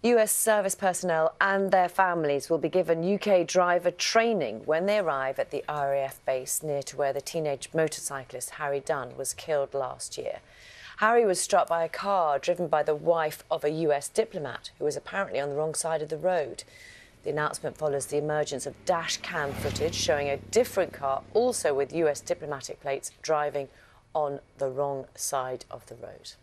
US service personnel and their families will be given UK driver training when they arrive at the RAF base near to where the teenage motorcyclist Harry Dunn was killed last year. Harry was struck by a car driven by the wife of a US diplomat who was apparently on the wrong side of the road. The announcement follows the emergence of dash cam footage showing a different car, also with US diplomatic plates, driving on the wrong side of the road.